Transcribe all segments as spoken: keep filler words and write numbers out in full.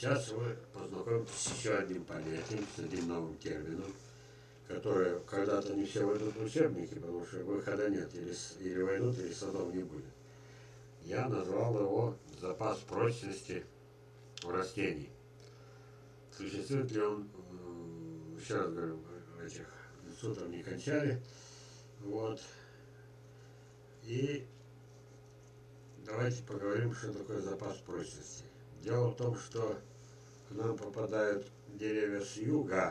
Сейчас вы познакомитесь с еще одним понятием, с одним новым термином, который когда-то не все войдут в учебники, потому что выхода нет, или, или войдут, или садов не будет. Я назвал его запас прочности у растений. Существует ли он, еще раз говорю, этих институтов не кончали. Вот. И давайте поговорим, что такое запас прочности. Дело в том, что к нам попадают деревья с юга,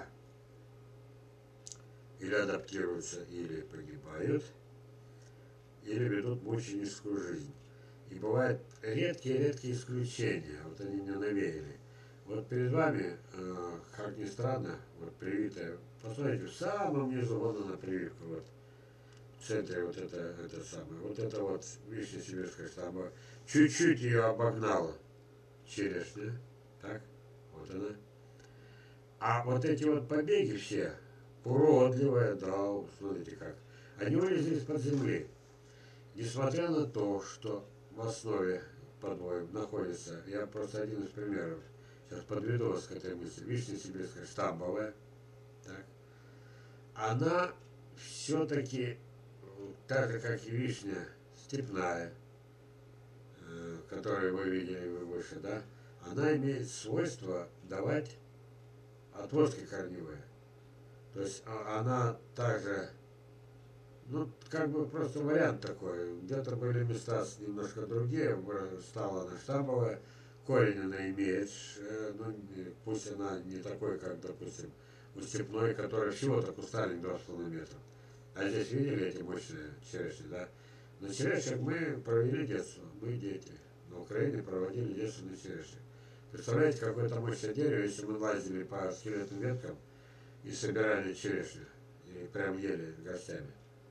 или адаптируются, или погибают, или ведут мученическую жизнь. И бывают редкие-редкие исключения. Вот они меня навеяли. Вот перед вами, как ни странно, вот привитая, посмотрите, в самом низу, вот она прививка, вот в центре вот это, это самое, вот это вот вишня сибирская штамба, чуть-чуть ее обогнала черешня, так, вот она. А вот эти вот побеги все, уродливые, да, смотрите как, они вылезли из-под земли. Несмотря на то, что в основе подвоев находится, я просто один из примеров, сейчас подведу вас к этой мысли, вишня сибирская штамбовая, так, она все-таки, так же как и вишня степная, которую вы видели вы выше, да, она имеет свойство давать отростки корневые. То есть она также, ну, как бы просто вариант такой. Где-то были места немножко другие, стала она штамбовая, корень она имеет, ну, пусть она не такой, как, допустим, у степной, который всего-то кустарник два с половиной метра. А здесь видели эти мощные черешни, да? На черешнях мы провели детство, мы дети. На Украине проводили детство на черешнях. Представляете, какое-то мощное дерево, если мы лазили по скелетным веткам и собирали черешню, и прям ели горстями.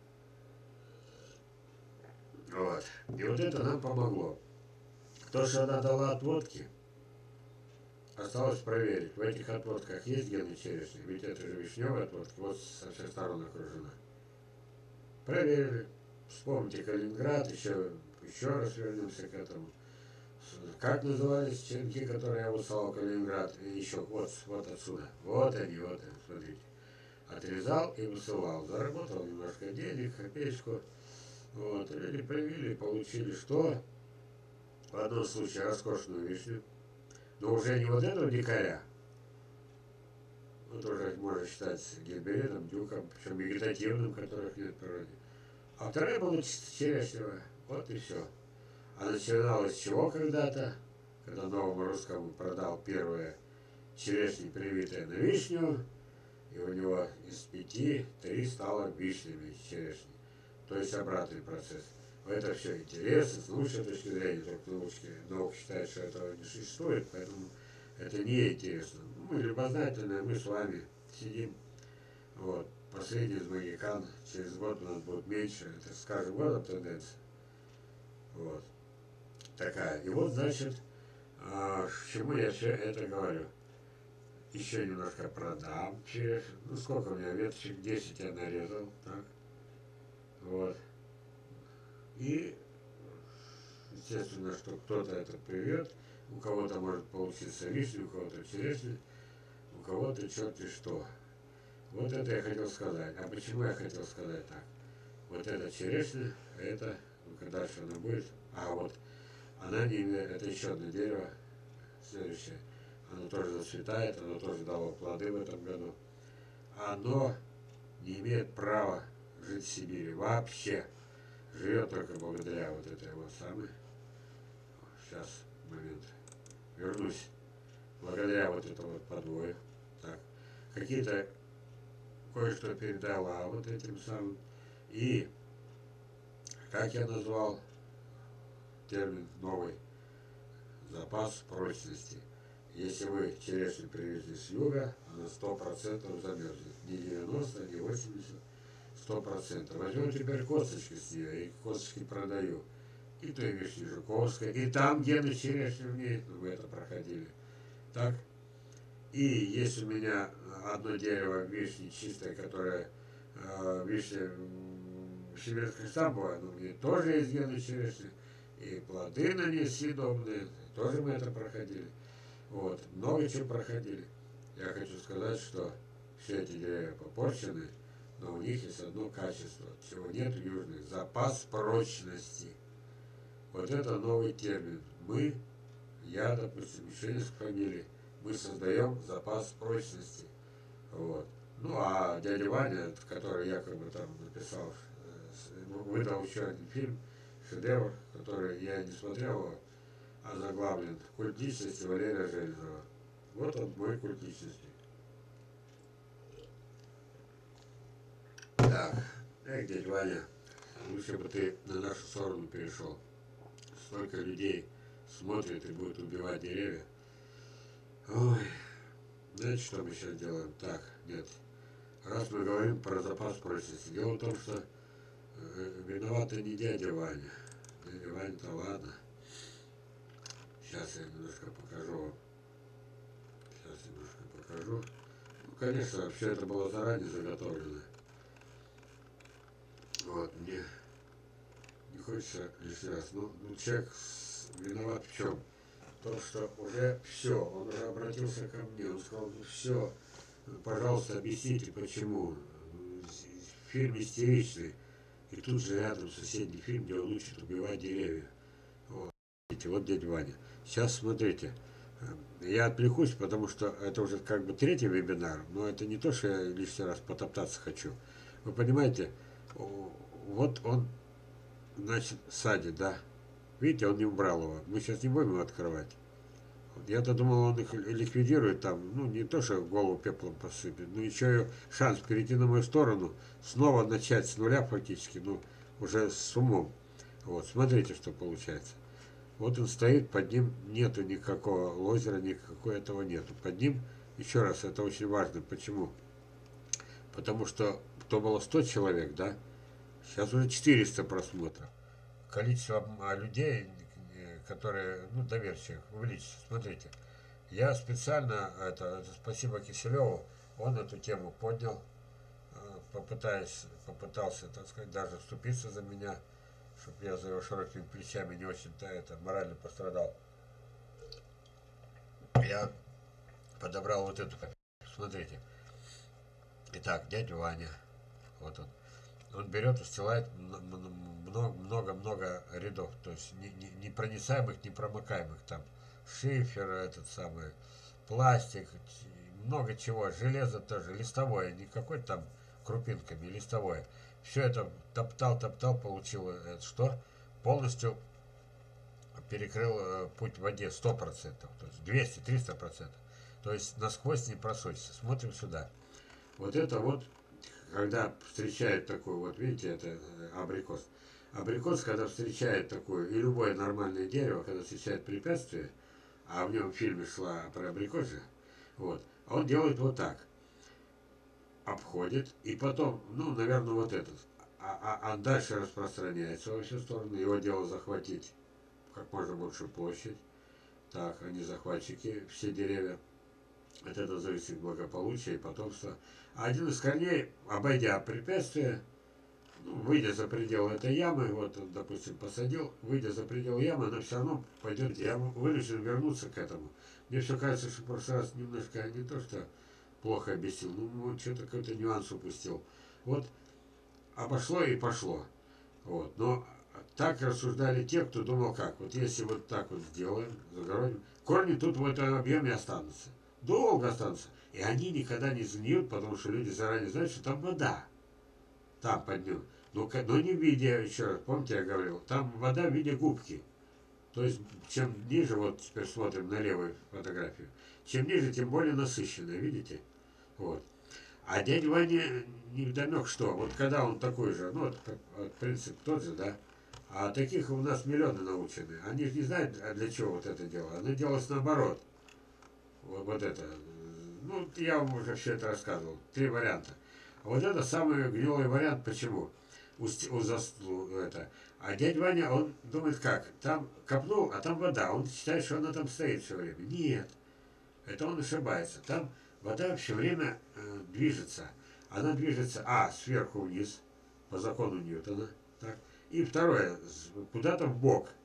Вот. И вот это нам помогло. То, что она дала отводки, осталось проверить. В этих отводках есть гены черешни, ведь это же вишневая отводка, вот со всех сторон окружена. Проверили. Вспомните Калининград, еще, еще раз вернемся к этому. Как назывались черенки, которые я высылал в Калининград? И еще вот, вот отсюда. Вот они, вот они, смотрите. Отрезал и высылал. Заработал немножко денег, копеечку. Вот. Люди привили, получили что? В одном случае роскошную вишню. Но уже не вот этого дикаря. Вот уже можно считать герберином, дюком, причем вегетативным, которых нет в природе. А вторая была черешневая. Вот и все. А начиналось с чего когда-то, когда новому русскому продал первые черешни, привитые на вишню, и у него из пяти три стало вишнями черешни. То есть обратный процесс. Это все интересно, с научной точки зрения, только научки, наука считает, что этого не существует, поэтому это не интересно. Мы любознательные, мы с вами сидим. Вот. Последний из магикан, через год у нас будет меньше, это с каждым годом тенденция. Вот. Такая. И вот, значит, а, к чему я все это говорю. Еще немножко продам черешню. Ну, сколько у меня веточек? десять я нарезал. Так. Вот. И, естественно, что кто-то это привет. У кого-то может получиться вишня, у кого-то черешня, у кого-то черти что. Вот это я хотел сказать. А почему я хотел сказать так? Вот эта черешня, это, ну-ка дальше она будет. А вот она не имеет, это еще одно дерево, следующее. Оно тоже зацветает, оно тоже дало плоды в этом году. Оно не имеет права жить в Сибири вообще. Живет только благодаря вот этой вот самой. Сейчас, момент. Вернусь. Благодаря вот этому вот подвою. Так. Какие-то кое-что передала вот этим самым. И, как я назвал термин новый, запас прочности. Если вы черешню привезли с юга, она сто процентов замерзнет. Не девяносто, не восемьдесят, сто процентов. Возьмем теперь косточки с нее, и косточки продаю. И той вишни Жуковской, и там гены черешни в ней, вы это проходили. Так? И есть у меня одно дерево вишни чистое, которое э, вишня сибирская штамбовая, но мне тоже есть гены черешни. И плоды на ней съедобные, тоже мы это проходили. Вот, много чем проходили. Я хочу сказать, что все эти деревья попорчены, но у них есть одно качество, чего нет в южных — запас прочности. Вот это новый термин. Мы, я, допустим, еще несколько фамилий, мы создаем запас прочности. Вот. Ну а дядя Ваня, который якобы там написал, выдал еще один фильм, шедевр, который я не смотрел его, а заглавлен «Культ личности» Валерия Железова. Вот он, мой культ личности. Так, эх, дядя Ваня, лучше бы ты на нашу сторону перешел. Столько людей смотрит и будет убивать деревья. Ой, знаете, что мы сейчас делаем? Так, нет. Раз мы говорим про запас прочности, дело в том, что э, виновата не дядя Ваня. Дядя Ваня-то ладно. Сейчас я немножко покажу вам. Сейчас немножко покажу. Ну, конечно, все это было заранее заготовлено. Вот, мне не хочется лишний раз. Ну, ну человек виноват в чем? В том, что уже все, он уже обратился ко мне, он сказал, ну все, пожалуйста, объясните, почему. Фильм истеричный. И тут же рядом соседний фильм, где он учит убивать деревья. Вот, видите, вот дядя Ваня. Сейчас смотрите. Я отвлекусь, потому что это уже как бы третий вебинар, но это не то, что я лишний раз потоптаться хочу. Вы понимаете, вот он, значит, садит, да. Видите, он не убрал его. Мы сейчас не будем его открывать. Я-то думал, он их ликвидирует там, ну, не то, что голову пеплом посыпет, но еще и шанс перейти на мою сторону, снова начать с нуля фактически, ну, уже с умом. Вот, смотрите, что получается. Вот он стоит, под ним нету никакого лозера, никакого этого нету. Под ним, еще раз, это очень важно. Почему? Потому что то было сто человек, да? Сейчас уже четыреста просмотров. Количество людей, которые, ну, доверчивых, увеличится. Смотрите, я специально, это, это спасибо Киселеву, он эту тему поднял, попытаясь, попытался, так сказать, даже вступиться за меня, чтобы я за его широкими плечами не очень-то это морально пострадал. Я подобрал вот эту, смотрите. Итак, дядя Ваня, вот он. Он берет, устилает много-много рядов, то есть непроницаемых, непромокаемых, там шифер, этот самый, пластик, много чего, железо тоже, листовое, не какой-то там крупинками, листовое. Все это топтал, топтал, получил это что? Полностью перекрыл путь в воде сто процентов, то есть двести-триста процентов. То есть насквозь не просочится. Смотрим сюда. Вот это вот, когда встречает такой, вот видите, это абрикос. Абрикос, когда встречает такое, и любое нормальное дерево, когда встречает препятствие, а в нем в фильме шла про абрикос же, вот, он делает вот так. Обходит, и потом, ну, наверное, вот этот. А, а, а дальше распространяется во всю сторону. Его дело захватить как можно большую площадь. Так, они захватчики, все деревья. От этого зависит благополучие и потомство. А один из корней, обойдя препятствие, ну, выйдя за пределы этой ямы, вот он, допустим, посадил, выйдя за пределы ямы, она все равно пойдет. Я вынужден вернуться к этому. Мне все кажется, что в прошлый раз немножко не то, что плохо объяснил, ну, что-то какой-то нюанс упустил. Вот обошло и пошло. Вот. Но так рассуждали те, кто думал как. Вот если вот так вот сделаем, загородим, корни тут в этом объеме останутся. Долго останутся. И они никогда не сгниют, потому что люди заранее знают, что там вода. Там под ним. Но, но не в виде, еще раз, помните, я говорил, там вода в виде губки. То есть, чем ниже, вот теперь смотрим на левую фотографию, чем ниже, тем более насыщенная, видите? Вот. А дядя Ваня невдомек что, вот когда он такой же, ну, вот, вот принцип тот же, да, а таких у нас миллионы научены, они же не знают, для чего вот это дело, оно делалось наоборот, вот, вот это, ну, я вам уже все это рассказывал, три варианта. А вот это самый гнилой вариант, почему? У, у засту, это. А дядя Ваня, он думает как, там копнул, а там вода, он считает, что она там стоит все время. Нет, это он ошибается, там вода все время э, движется. Она движется, а, сверху вниз, по закону Ньютона, так, и второе, куда-то в бок.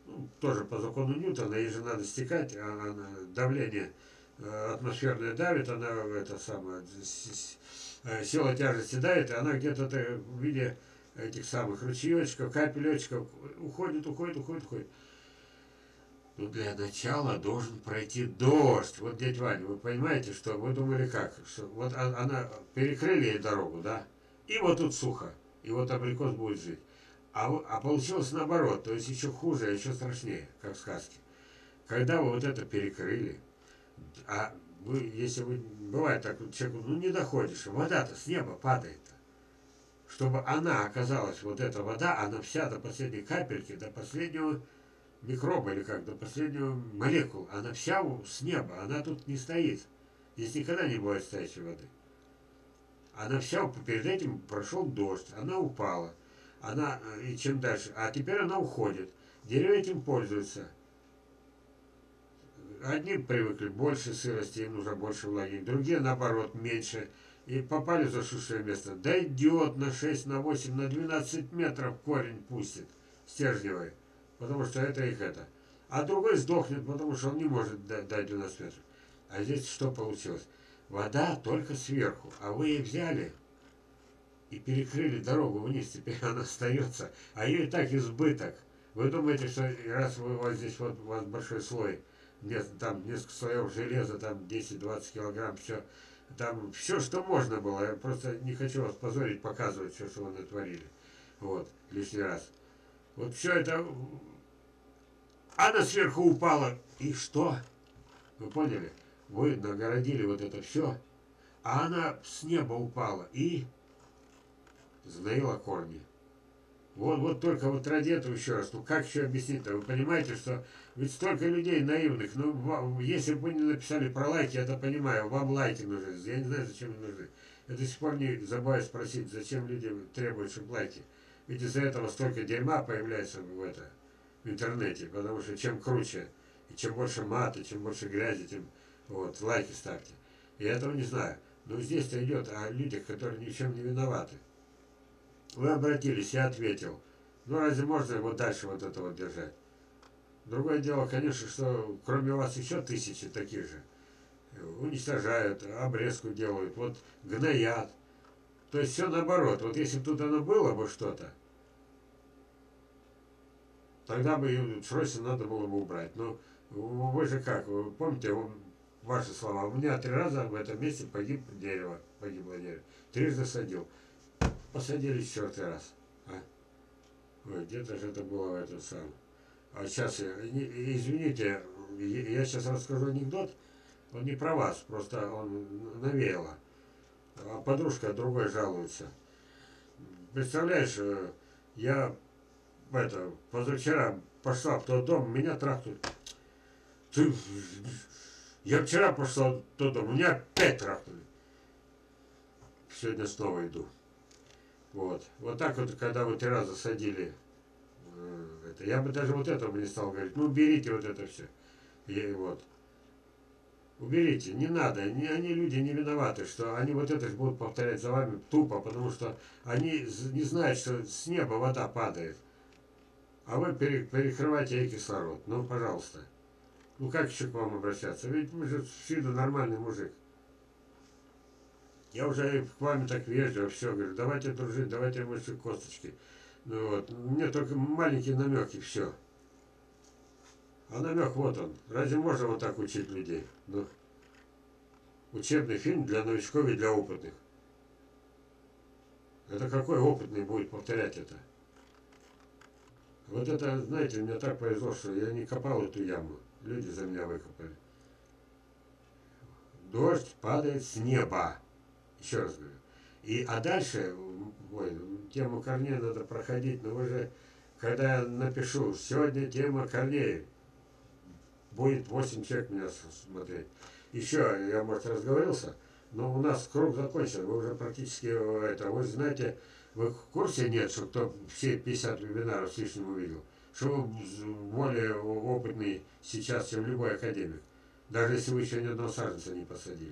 ну, тоже по закону Ньютона, ей же надо стекать, а она, давление э, атмосферное давит, она это самое, э, сила тяжести давит, и она где-то в виде этих самых ручеечков, капелечков уходит, уходит, уходит, уходит. Ну, для начала должен пройти дождь. Вот, дядя Ваня, вы понимаете, что вы думали как? Что вот она, перекрыли ей дорогу, да? И вот тут сухо. И вот абрикос будет жить. А, а получилось наоборот, то есть еще хуже, еще страшнее, как в сказке. Когда вы вот это перекрыли, а вы, если вы, бывает так, человеку, ну не доходишь, вода-то с неба падает. Чтобы она оказалась, вот эта вода, она вся до последней капельки, до последнего микроба или как, до последнего молекул, она вся с неба, она тут не стоит. Здесь никогда не бывает стоячей воды. Она вся, перед этим прошел дождь, она упала. Она, и чем дальше, а теперь она уходит. Деревья этим пользуются. Одни привыкли больше сырости, им нужно больше влаги, другие наоборот меньше. И попали в засушливое место. Дойдет на шесть, на восемь, на двенадцать метров корень пустит стержневый, потому что это их это. А другой сдохнет, потому что он не может дать двенадцать метров. А здесь что получилось? Вода только сверху, а вы ее взяли и перекрыли дорогу вниз, теперь она остается, а ее и так избыток. Вы думаете, что раз вы, у вас здесь вот у вас большой слой, там несколько слоев железа, там десять-двадцать килограмм, все, там все, что можно было, я просто не хочу вас позорить, показывать все, что вы натворили, вот, лишний раз. Вот все это, она сверху упала, и что? Вы поняли? Вы нагородили вот это все, а она с неба упала и сгноила корни. Вот, вот только вот ради этого еще раз, ну как еще объяснить-то? Вы понимаете, что ведь столько людей наивных, ну вам, если бы вы не написали про лайки, я это понимаю, вам лайки нужны, я не знаю, зачем они нужны. Я до сих пор не забываю спросить, зачем люди требуют, чтобы лайки. Ведь из-за этого столько дерьма появляется в, это, в интернете, потому что чем круче, и чем больше мата, чем больше грязи, тем вот, лайки ставьте. Я этого не знаю. Но здесь-то идет о людях, которые ни в чем не виноваты. Вы обратились, я ответил. Ну разве можно его дальше вот это вот держать? Другое дело, конечно, что кроме вас еще тысячи таких же. Уничтожают, обрезку делают, вот гноят. То есть все наоборот. Вот если бы тут оно было бы что-то, тогда бы ее срочно надо было бы убрать. Но вы же как, вы помните, ваши слова, у меня три раза в этом месте погиб дерево, погибло дерево. Трижды садил. Посадили четвертый раз. А? Ой, где-то же это было в этом самом. А сейчас, извините, я сейчас расскажу анекдот. Он не про вас, просто он навеяло. А подружка другой жалуется. Представляешь, я это, позавчера пошла в тот дом, меня трахнут. Ты, я вчера пошла в тот дом, меня опять трахнули. Сегодня снова иду. Вот. Вот так вот, когда вы три раза садили, э, это, я бы даже вот этого бы не стал говорить. Ну, уберите вот это все. И вот. Уберите, не надо. Не, они люди не виноваты, что они вот это будут повторять за вами тупо, потому что они не знают, что с неба вода падает. А вы перекрываете ей кислород. Ну, пожалуйста. Ну, как еще к вам обращаться? Ведь вы же с виду нормальный мужик. Я уже к вами так вежливо, все, говорю, давайте дружить, давайте больше косточки. Ну вот, мне только маленькие намеки, все. А намек вот он. Разве можно вот так учить людей? Ну, учебный фильм для новичков и для опытных. Это какой опытный будет повторять это? Вот это, знаете, мне так повезло, что я не копал эту яму. Люди за меня выкопали. Дождь падает с неба. Еще раз говорю. И, а дальше, ой, тему корней надо проходить, но вы же, когда я напишу, сегодня тема корней, будет восемь человек меня смотреть. Еще, я, может, разговорился, но у нас круг закончен, вы уже практически, это, вы знаете, вы в курсе нет, что кто все пятьдесят вебинаров с лишним увидел, что вы более опытный сейчас, чем любой академик, даже если вы еще ни одного саженца не посадили.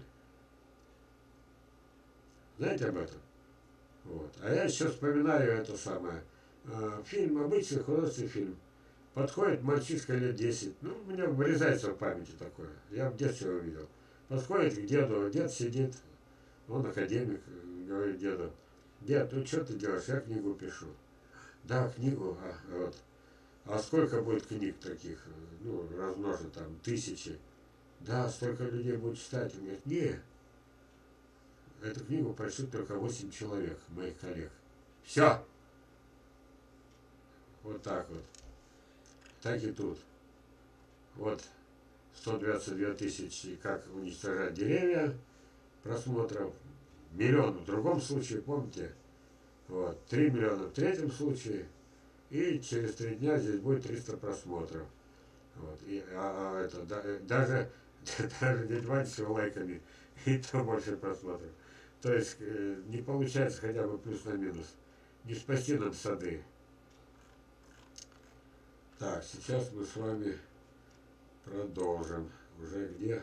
Знаете об этом? Вот. А я сейчас вспоминаю это самое. Фильм, обычный художественный фильм. Подходит мальчишка лет десять, ну, у меня вырезается в памяти такое, я в детстве его видел. Подходит к деду, дед сидит, он академик, говорит деду: дед, ну что ты делаешь? Я книгу пишу. Да, книгу, а, вот. А сколько будет книг таких, ну, размножить там, тысячи? Да, столько людей будет читать. Он говорит: не, эту книгу прочтут только восемь человек, моих коллег. Все. Вот так вот. Так и тут. Вот сто двадцать две тысячи, как уничтожать деревья, просмотров. Миллион в другом случае, помните? Вот. три миллиона в третьем случае. И через три дня здесь будет триста просмотров. Вот. И, а, а это, да, даже, даже дядь Вань с его лайками, и то больше просмотров. То есть э, не получается хотя бы плюс на минус. Не спасти нам сады. Так, сейчас мы с вами продолжим. Уже где?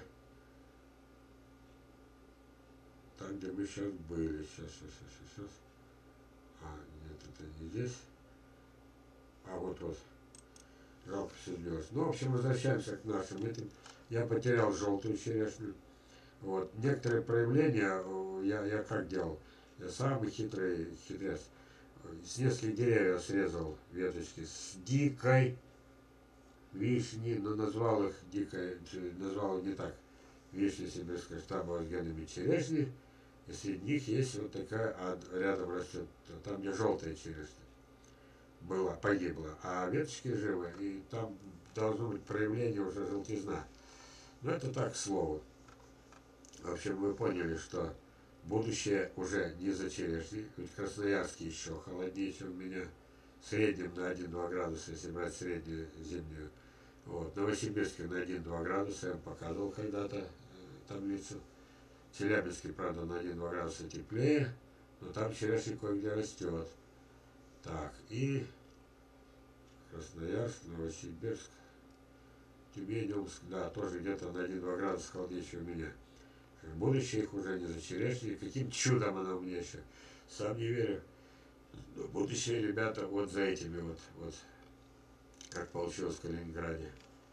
Там, где мы сейчас были. Сейчас, сейчас, сейчас, сейчас. А, нет, это не здесь. А вот вот. Жалко, все сбилось. Ну, в общем, возвращаемся к нашим этим. Я потерял желтую черешню. Вот. Некоторые проявления я, я как делал? Я самый хитрый хитрец. С нескольких деревьев срезал веточки с дикой вишни, но назвал их дикой, назвал их не так. Вишня сибирская штабовая с генами черешни. И среди них есть вот такая, а рядом растет, там где желтая черешня была, погибла, а веточки живы, и там должно быть проявление уже желтизна. Но это так, к слову. В общем, мы поняли, что будущее уже не за черешней, ведь Красноярский еще холоднее, чем у меня, в среднем на один-два градуса, если брать среднюю зимнюю. Вот. Новосибирске на один-два градуса, я показывал когда-то э, таблицу. Челябинске, правда, на один-два градуса теплее, но там черешня кое-где растет. Так, и Красноярск, Новосибирск, Тюмень, Омск, да, тоже где-то на один-два градуса холоднее, чем у меня. Будущее их уже не за черешней, каким чудом она у меня еще, сам не верю. Но будущее, ребята, вот за этими вот, вот, как получилось в Калининграде.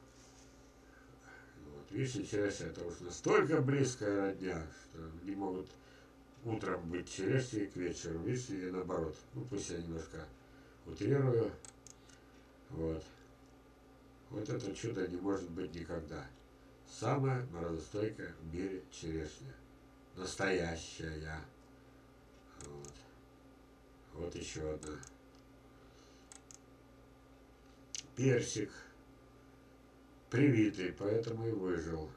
Вот, вишня, черешня, это уж настолько близкая родня, что не могут утром быть черешней к вечеру, вишни и наоборот. Ну, пусть я немножко утрирую. Вот. Вот это чудо не может быть никогда. Самая морозостойкая в мире черешня. Настоящая. Вот. Вот еще одна. Персик. Привитый, поэтому и выжил.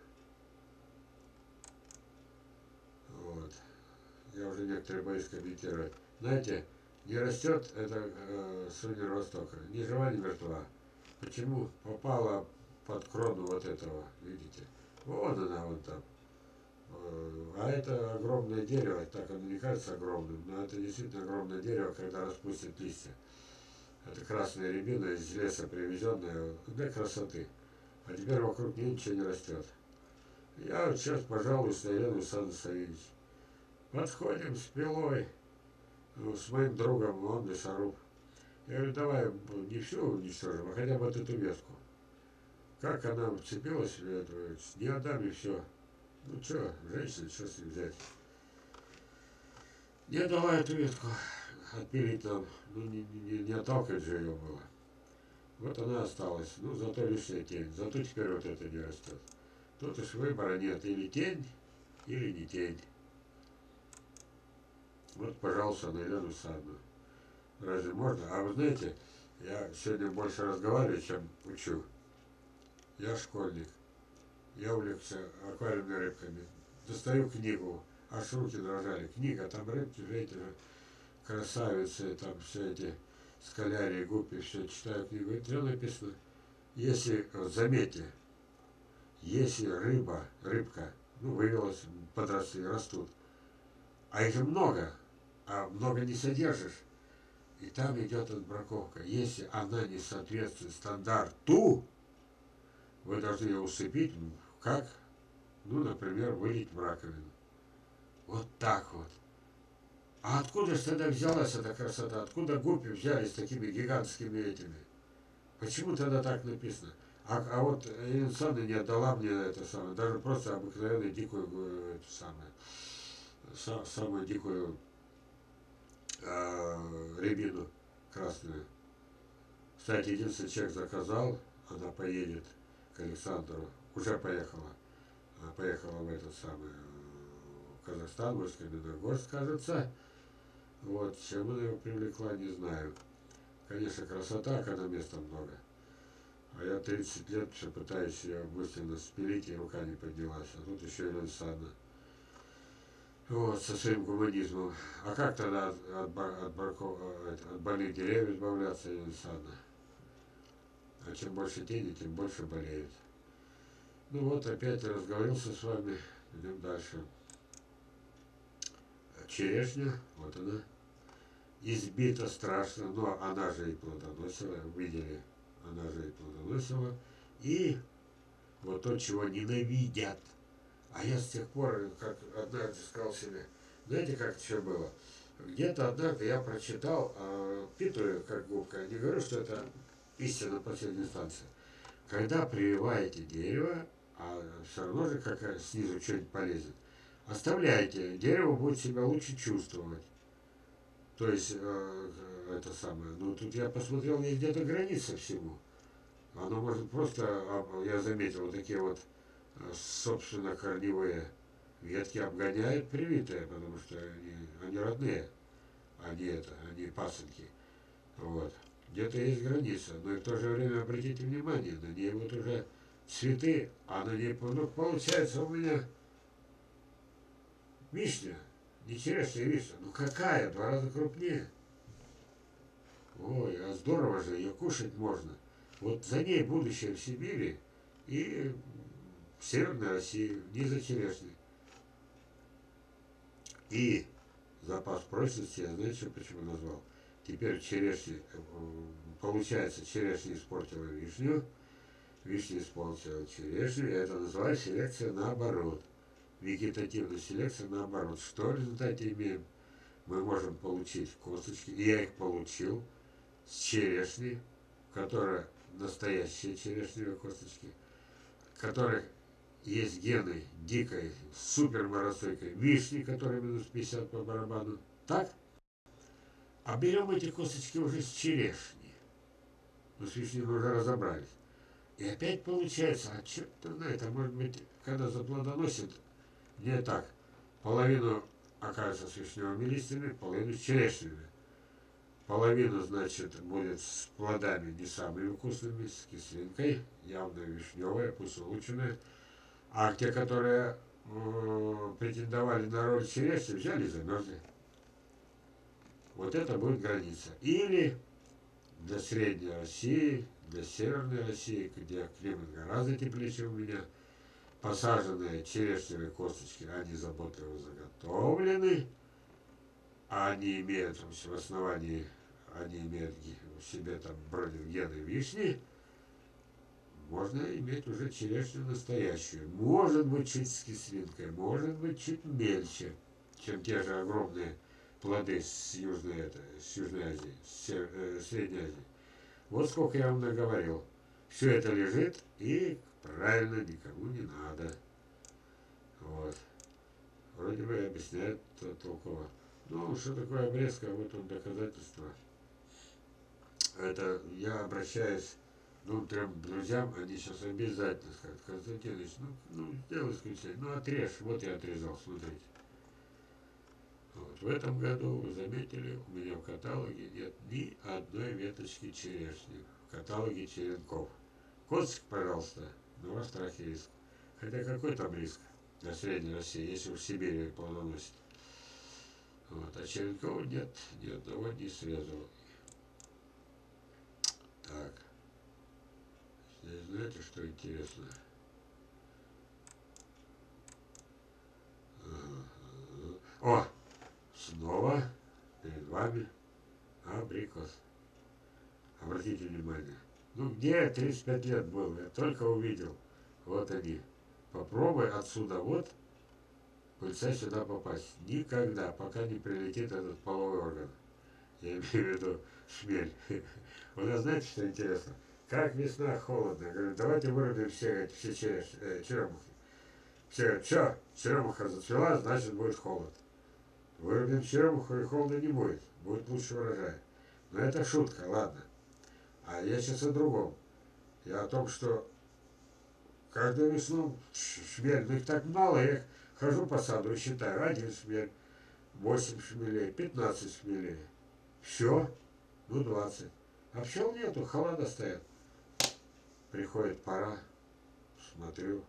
Вот. Я уже некоторые боюсь комментировать. Знаете, не растет это э, Соня Востока, ни жива, ни мертва. Почему? Попала под крону вот этого, видите? Вот она вот там. А это огромное дерево, так оно не кажется огромным, но это действительно огромное дерево, когда распустит листья. Это красная рябина из леса привезенная для красоты. А теперь вокруг нее ничего не растет. Я вот сейчас пожалуюсь на Елену Сан Савельевич. Подходим с пилой, ну, с моим другом, он лесоруб. Я говорю: давай не всю уничтожим, а хотя бы вот эту ветку. Как она вцепилась в эту, не отдам и все. Ну что, женщина, что с ним взять? Не дала эту ветку отпилить нам, ну не, не, не отталкивать же ее было. Вот она осталась, ну зато лишняя тень, зато теперь вот это не растет. Тут уж выбора нет, или тень, или не тень. Вот, пожалуйста, на Елену Садну. Разве можно? А вы знаете, я сегодня больше разговариваю, чем учу. Я школьник. Я увлекся аквариумными рыбками. Достаю книгу, аж руки дрожали. Книга, там рыбки, эти же красавицы, там все эти скалярии, гуппи, все читаю книгу. И там написано, если, вот заметьте, если рыба, рыбка, ну, вывелась, подросли, растут, а их много, а много не содержишь, и там идет отбраковка. Если она не соответствует стандарту, вы должны ее усыпить, как, ну, например, вылить в раковину. Вот так вот. А откуда же тогда взялась эта красота? Откуда гуппи взялись такими гигантскими этими? Почему тогда так написано? А, а вот Ирина Александровна не отдала мне это самое, даже просто обыкновенную дикую, э, это самое, са, самую дикую э, рябину красную. Кстати, единственный человек заказал, она поедет к Александру, уже поехала, она поехала в этот самый в Казахстан, в Усть-Каменогорск, кажется. Вот, чем она его привлекла, не знаю. Конечно, красота, когда места много. А я тридцать лет все пытаюсь ее мысленно спилить, и рука не поднялась. А тут еще и Александра. Вот, со своим гуманизмом. А как тогда от, от, от, барков, от больных деревьев избавляться, Александра? А чем больше тени, тем больше болеют. Ну вот, опять разговорился с вами. Идем дальше. Черешня, вот она. Избита страшно, но она же и плодоносила, видели, она же и плодоносила. И вот то, чего ненавидят. А я с тех пор, как однажды сказал себе, знаете, как это все было? Где-то однажды я прочитал, а, питаю как губка, не говорю, что это истина последней инстанции. Когда прививаете дерево, а все равно же как снизу что-нибудь полезет, оставляйте, дерево будет себя лучше чувствовать. То есть, э, это самое, ну тут я посмотрел, есть где-то граница всему. Оно может просто, я заметил, вот такие вот, собственно, корневые ветки обгоняют привитые, потому что они, они родные, они это, они пасынки. Вот. Где-то есть граница, но и в то же время обратите внимание, на ней вот уже цветы, а на ней, ну, получается у меня вишня, не черешня, вишня. Ну какая, два раза крупнее. Ой, а здорово же, ее кушать можно. Вот за ней будущее в Сибири и в Северной России, вне черешни. И запас прочности, я знаете, почему назвал? Теперь черешни, получается, черешня испортила вишню, вишня испортила черешню, и это называется селекция наоборот. Вегетативная селекция наоборот. Что в результате имеем? Мы можем получить косточки, и я их получил, с черешни, которая настоящие черешневые косточки, в которых есть гены дикой, супер морозостойкой вишни, которая минус пятьдесят по барабану. Так? А берем эти косточки уже с черешни. Ну, с вишней мы уже разобрались. И опять получается, а черт-то знает, а может быть, когда заплодоносит, не так. Половину окажется с вишневыми листьями, половину с черешнями. Половину, значит, будет с плодами не самыми вкусными, с кислинкой, явно вишневая, пусть улучшенная. А те, которые э, претендовали на роль черешни, взяли и замерзли. Вот это будет граница. Или для Средней России, для Северной России, где климат гораздо теплее, чем у меня, посаженные черешневые косточки, они заботливо заготовлены, а они имеют в основании, они имеют в себе там бронегены вишни, можно иметь уже черешню настоящую. Может быть, чуть с кислинкой, может быть, чуть мельче, чем те же огромные плоды с Южной, это, с Южной Азии, с э, Средней Азии. Вот сколько я вам наговорил. Все это лежит, и правильно никому не надо. Вот. Вроде бы объясняют толково. Ну, что такое обрезка, вот он доказательство. Это я обращаюсь к двум-трем друзьям, они сейчас обязательно скажут: Константинович, ну, ну сделай исключение, ну отрежь, вот я отрезал, смотрите. Вот. В этом году, вы заметили, у меня в каталоге нет ни одной веточки черешни. В каталоге черенков. Косточка, пожалуйста, на ваш страх и риск. Хотя какой там риск для Средней России, если уж в Сибири плодоносит. Вот. А черенков нет, ни одного не срезал. Так. Здесь знаете, что интересно? О! Снова перед вами абрикос. Обратите внимание. Ну где я тридцать пять лет был? Я только увидел. Вот они. Попробуй отсюда вот пыльца сюда попасть. Никогда, пока не прилетит этот половой орган. Я имею в виду шмель. Вот вы знаете, что интересно? как весна холодно. Говорю, давайте вырубим все, все череш, э, черемухи. Все, все, черемуха зацвела, значит будет холод. Вырубим черемуху и холода не будет. Будет лучше урожай. Но это шутка, ладно. А я сейчас о другом. Я о том, что каждую весну шмель, ну их так мало, я их хожу по саду и считаю. Один шмель, восемь шмелей, пятнадцать шмелей. Все, ну двадцать. А пчел нету, холода стоят. Приходит пора, смотрю,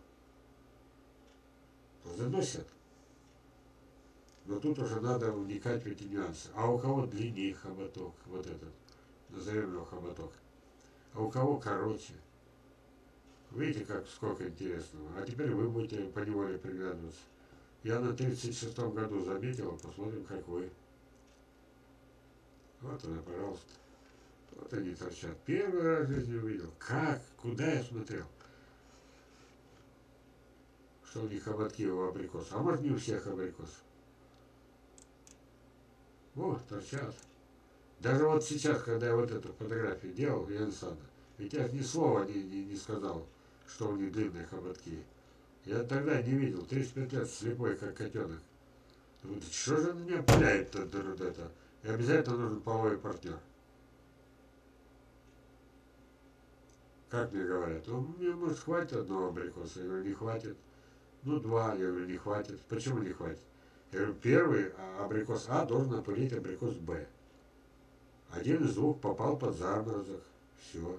заносят. Но тут уже надо вникать в эти нюансы. А у кого длиннее хоботок, вот этот, назовем его хоботок, а у кого короче. Видите, как сколько интересного. А теперь вы будете поневоле приглядываться. Я на тридцать шестом году заметил, посмотрим, как вы. Вот она, пожалуйста. Вот они торчат. Первый раз в жизни увидел. Как? Куда я смотрел? Что у них хоботки у абрикосов. А может, не у всех абрикосов. Вот, торчат. Даже вот сейчас, когда я вот эту фотографию делал, я сада, ведь я ни слова не, не, не сказал, что у них длинные хоботки. Я тогда не видел, тридцать пять лет слепой, как котенок. Думаю, что же меня пуляет-то, это? И обязательно нужен половой партнер. Как мне говорят, ну, мне, может, хватит одного абрикоса? Я говорю, не хватит. Ну, два, я говорю, не хватит. Почему не хватит? Я говорю, первый абрикос А должен опылить абрикос Б. Один из двух попал под заморозок. Все.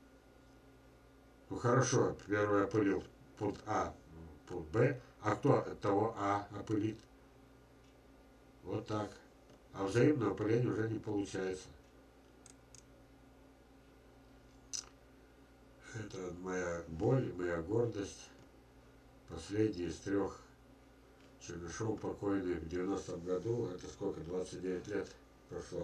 Ну хорошо, первый опылил пункт А, пункт Б, а кто от того А опылит? Вот так. А взаимное опыление уже не получается. Это моя боль, моя гордость. Последний из трех Чернышов покойный в девяностом году, это сколько, двадцать девять лет прошло.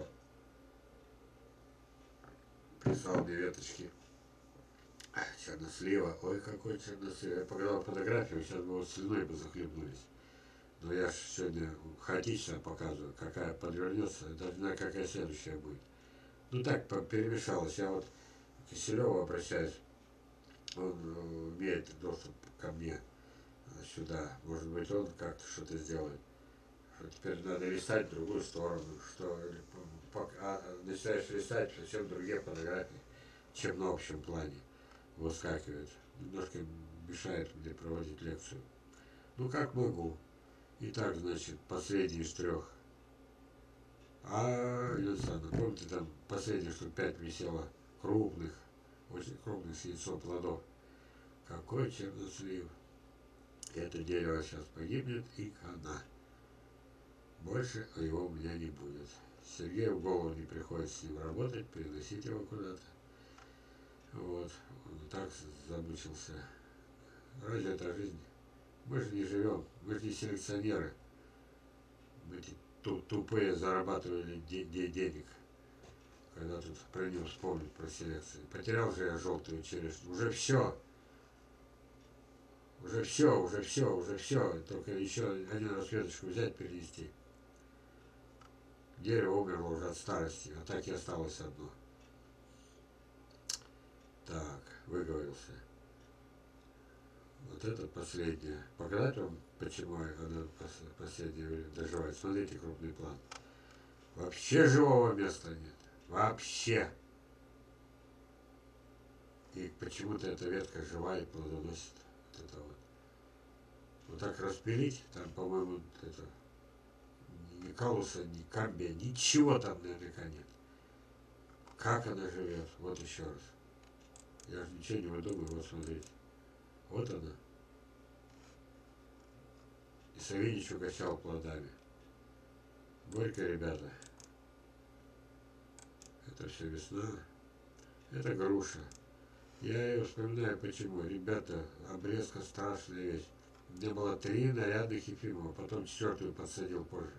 Писал мне веточки. Чернослива, ой, какой чернослив. Я показал фотографию, сейчас бы вот слюной бы захлебнулись. Но я же сегодня хаотично показываю, какая подвернется, даже не знаю, какая следующая будет. Ну так, перемешалось. Я вот к Киселеву обращаюсь, он имеет доступ ко мне сюда. Может быть, он как-то что-то сделает. Что теперь надо листать в другую сторону, что а, начинаешь листать совсем другие фотографии, чем на общем плане выскакивает. Немножко мешает мне проводить лекцию. Ну, как могу. Итак, значит, последний из трех. А, Александр, помните, там последних штук пять висело крупных, очень крупных с яйцом плодов. Какой чернослив. Это дерево сейчас погибнет и хана. Больше его у меня не будет. Сергею в голову не приходит с ним работать, переносить его куда-то. Вот. Он так замучился. Разве это жизнь? Мы же не живем, мы же не селекционеры. Мы эти тупые зарабатывали де де денег. Когда тут про него вспомнить, про селекцию. Потерял же я желтую черешню. Уже все. Уже все, уже все, уже все. Только еще один раз веточку взять, перенести. Дерево умерло уже от старости, а так и осталось одно. Так, выговорился. Вот это последнее. Показать вам, почему она последнее доживает. Смотрите крупный план. Вообще живого места нет. Вообще. И почему-то эта ветка живая и плодоносит. Вот это вот. Вот так распилить, там, по-моему, это ни калуса, ни камбия, ничего там наверняка нет. Как она живет? Вот еще раз. Я же ничего не выдумываю, вот смотрите. Вот она. И Савинич угощал плодами. Горько, ребята. Это все весна. Это груша. Я ее вспоминаю, почему. Ребята, обрезка страшная вещь. У меня было три нарядных Ефимова, потом четвертую подсадил позже.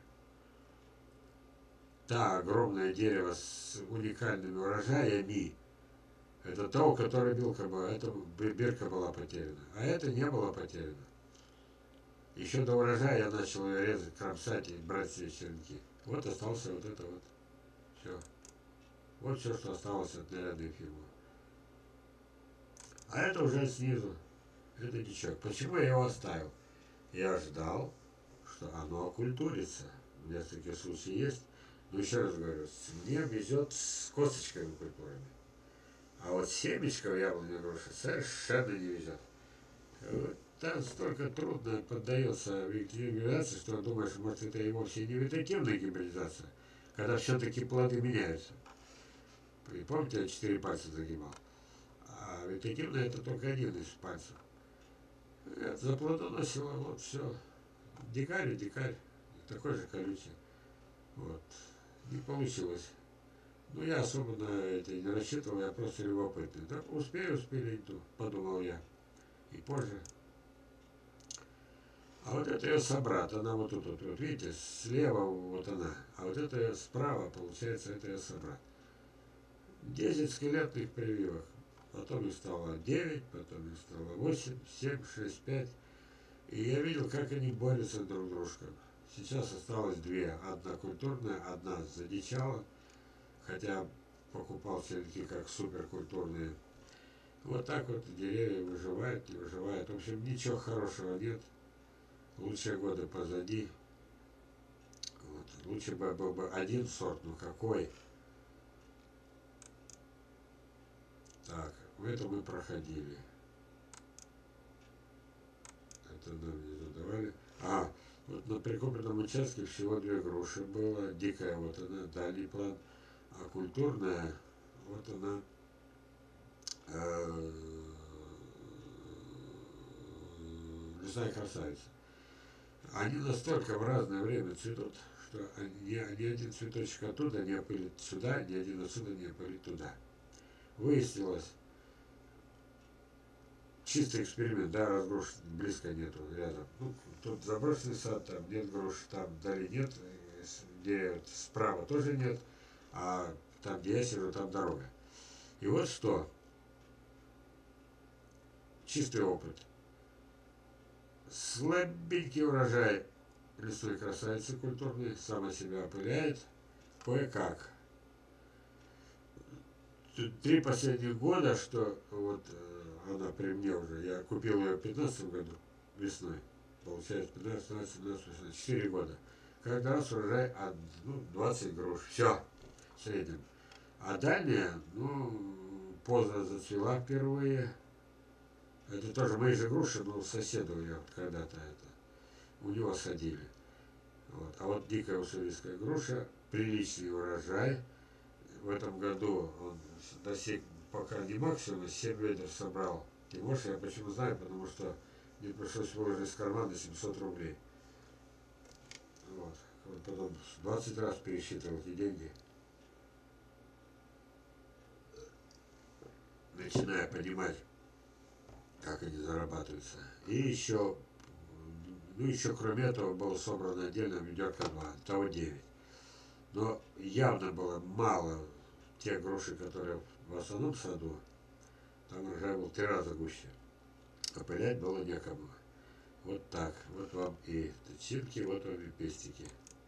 Та огромное дерево с уникальными урожаями, это то, у которой билка была, это бирка была потеряна. А это не было потеряно. Еще до урожая я начал ее резать, кромсать и брать все черенки. Вот остался вот это вот. Все. Вот все, что осталось от нарядной Ефимова. А это уже снизу. Это дичок. Почему я его оставил? Я ждал, что оно окультурится. В нескольких случаях есть. Но еще раз говорю, мне везет с косточками культурами. А вот семечко в яблоне груши совершенно не везет. Вот там столько трудно поддается гибридизации, что думаешь, может это и вовсе не вегетативная гибридизация, когда все-таки плоды меняются. И помните, я четыре пальца загибал. А вегетативная это только один из пальцев. Это заплодоносило, вот все. Дикарь, дикарь, такой же колючий. Вот. Не получилось. Ну, я особо на это не рассчитывал, я просто любопытный. Да, успею, успели, иду, подумал я. И позже. А вот это ее собрат, она вот тут, вот, вот, видите, слева вот она. А вот это ее справа, получается, это ее собрат. Десять скелетных прививок. Потом их стало девять, потом их стало восемь, семь, шесть, пять. И я видел, как они борются друг с дружкой. Сейчас осталось две. Одна культурная, одна задичала. Хотя покупал все-таки как суперкультурные. Вот так вот деревья выживают, не выживают. В общем, ничего хорошего нет. Лучшие годы позади. Вот. Лучше бы был бы один сорт, ну какой? Так, это мы проходили. Это нам не задавали. А, вот на прикупленном участке всего две груши было. Дикая вот она, дальний план. А культурная, вот она, э, лесная красавица. Они настолько в разное время цветут, что ни, ни один цветочек оттуда не опылит сюда, ни один отсюда не опылит туда. Выяснилось, чистый эксперимент, да, раз груш близко нету, рядом. Ну, тут заброшенный сад, там нет груш, там вдали нет, где справа тоже нет, а там, где я сижу, там дорога. И вот что, чистый опыт. Слабенький урожай лесной красавицы культурной, сама себя опыляет, кое-как. Три последних года, что вот она при мне уже, я купил ее в пятнадцатом году весной, получается пятнадцать, семнадцать, семнадцать, восемнадцать, четыре года. Каждый раз урожай от ну, двадцать груш, все, в среднем. А дальняя, ну, поздно зацвела впервые. Это тоже мои же груши, но соседу я вот когда-то это, у него садили. Вот. А вот дикая уссурийская груша, приличный урожай. В этом году он достиг пока не максимума, семь ведер собрал. Тимоша, я почему знаю, потому что мне пришлось выложить из кармана семьсот рублей. Вот. Он потом двадцать раз пересчитывал эти деньги, начиная понимать, как они зарабатываются. И еще, ну еще кроме этого было собрано отдельно ведерко два, того девять. Но явно было мало тех грушей, которые в основном саду. Там урожай был три раза гуще. Опылять было некому. Вот так. Вот вам и тычинки, вот вам и пестики.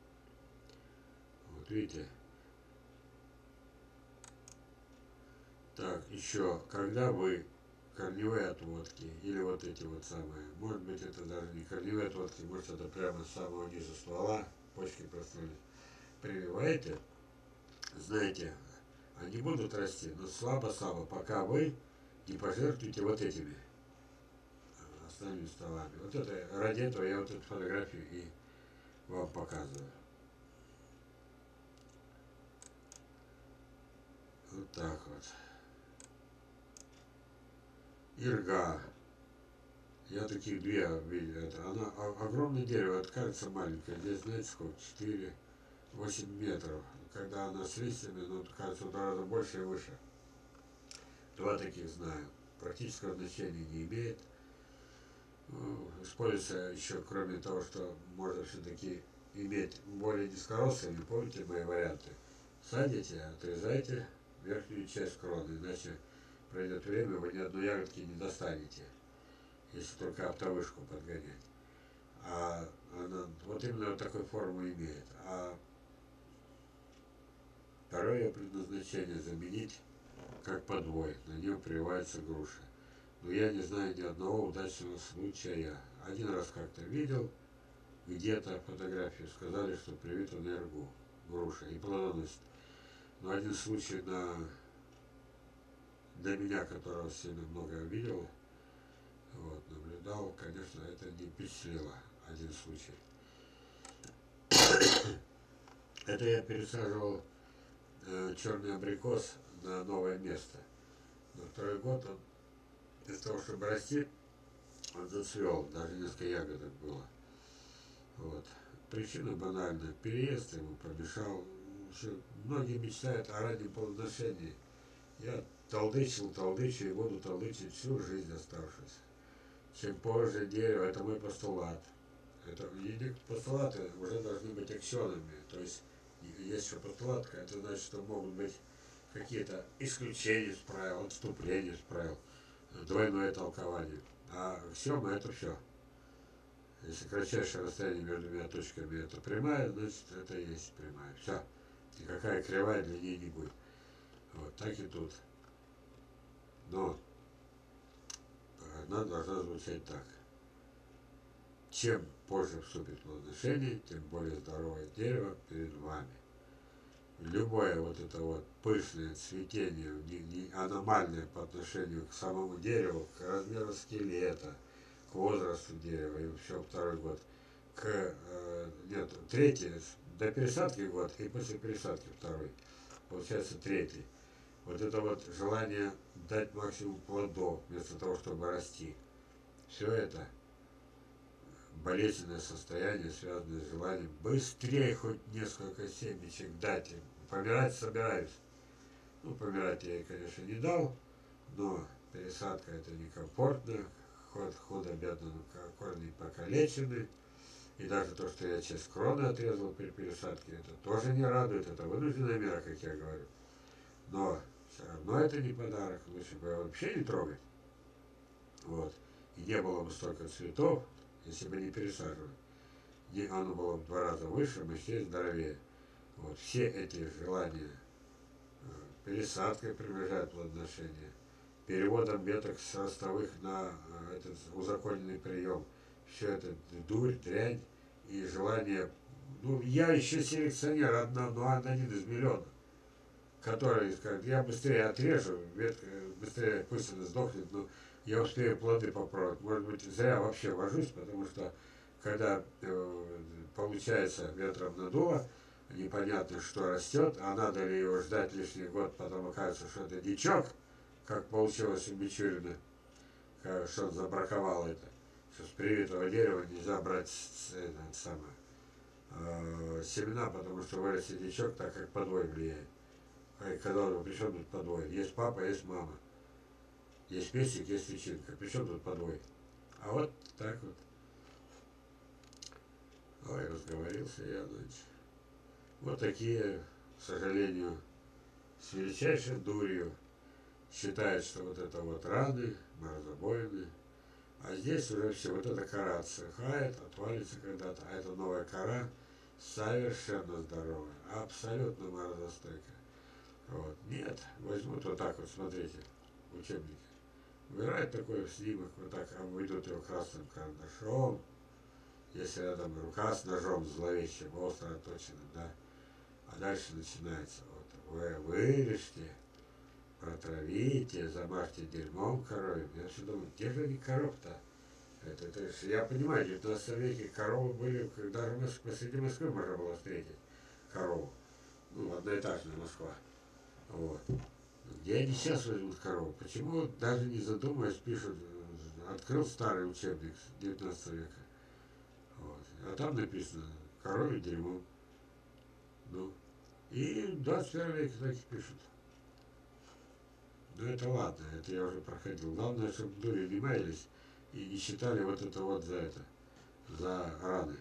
Вот видите. Так, еще, когда вы корневые отводки или вот эти вот самые, может быть это даже не корневые отводки, может это прямо с самого низа ствола, почки проснулись, прививаете, знаете, они будут расти, но слабо-слабо, пока вы не пожертвуете вот этими остальными стволами. Вот это, ради этого я вот эту фотографию и вам показываю. Вот так вот. Ирга. Я таких две видел. Это, она огромное дерево, это кажется маленькое. Здесь, знаете, сколько? четыре-восемь метров. Когда она с листьями, ну, кажется, в два раза больше и выше. Два таких знаю. Практического значения не имеет. Ну, используется еще, кроме того, что можно все-таки иметь более низкорослыми, помните мои варианты? Садите, отрезайте верхнюю часть кроны, иначе пройдет время, вы ни одной ягодки не достанете, если только оптовышку подгонять. А она вот именно вот такой форму имеет. А второе предназначение заменить как подвой, на нем прививается груша. но я не знаю ни одного удачного случая. Один раз как-то видел, где-то фотографию, сказали, что привита на эргу груша и плодоносит. Но один случай на, для меня, которого сильно много видел, вот, наблюдал, конечно, это не впечатлило. Один случай. Это я пересаживал э, черный абрикос на новое место. На второй год он, из-за того, чтобы расти, он зацвел, даже несколько ягодок было. Вот. Причина банальная. Переезд ему помешал. Еще многие мечтают о раннем плодоношении. Я толдычил, толдычу и буду толдычить всю жизнь оставшуюся. Чем позже дерево, это мой постулат. Это постулаты уже должны быть аксионами. То есть, есть еще постулатка, это значит, что могут быть какие-то исключения из правил, отступления из правил, двойное толкование. А аксиома это все. Если кратчайшее расстояние между двумя точками это прямая, значит это и есть прямая. Все. Никакая кривая для нее не будет. Вот так и тут. Но она должна звучать так. Чем позже вступит плодоношение, тем более здоровое дерево перед вами. Любое вот это вот пышное цветение, не, не аномальное по отношению к самому дереву, к размеру скелета, к возрасту дерева, и все второй год, к, э, нет, третий, до пересадки год, и после пересадки второй, получается третий. Вот это вот желание дать максимум плодов, вместо того, чтобы расти. Все это болезненное состояние, связанное с желанием быстрее хоть несколько семечек дать им. Помирать собираюсь. Ну, помирать я ей, конечно, не дал, но пересадка это некомфортно, ход худо-бедно, корни покалечены. И даже то, что я часть кроны отрезал при пересадке, это тоже не радует, это вынужденная мера, как я говорю. Но все равно это не подарок, лучше бы вообще не трогать. Вот. И не было бы столько цветов, если бы не пересаживали. И оно было в два раза выше, мощнее, здоровее. Вот. Все эти желания пересадкой приближают плодоношение, переводом веток с ростовых на этот узаконенный прием. Все это дурь, дрянь и желание. Ну, я еще селекционер, одна, но один из миллионов, который скажет, я быстрее отрежу, ветка быстрее пусть она сдохнет, но я успею плоды попробовать. Может быть, зря вообще вожусь, потому что когда э, получается ветром надуло, непонятно, что растет, а надо ли его ждать лишний год, потом окажется, что это дичок, как получилось у Мичурина, что он забраковал это, что с привитого дерева нельзя брать это, самое, э, семена, потому что вырастет дичок, так как подвой влияет. Когда он, при чем тут подвой? Есть папа, есть мама. Есть песик, есть личинка. При чем тут подвой? А вот так вот. Ой, разговорился я, значит. Вот такие, к сожалению, с величайшей дурью считают, что вот это вот раны, морозобоины. А здесь уже все, вот эта кора отсыхает, отвалится когда-то, а эта новая кора совершенно здоровая, абсолютно морозостойкая. Вот. Нет, возьмут вот так вот, смотрите, учебники. Убирают такой снимок, вот так обведут его красным карандашом. Если рядом рука с ножом зловещим, остро отточенным, да. А дальше начинается, вот, вы вырежьте, протравите, замажьте дерьмом коровьим. Я все думаю, где же они коров-то? Это, это, я понимаю, в девятнадцатом веке коровы были, когда же посреди Москвы можно было встретить корову. Ну, одноэтажная Москва. Вот. Где они сейчас возьмут корову? Почему, даже не задумываясь, пишут, открыл старый учебник девятнадцатого века. Вот. А там написано коровье дерьмо. Ну. И в двадцать первом веке так и пишут. Ну это ладно, это я уже проходил. Главное, чтобы дури не маялись и не считали вот это вот за это, за раны.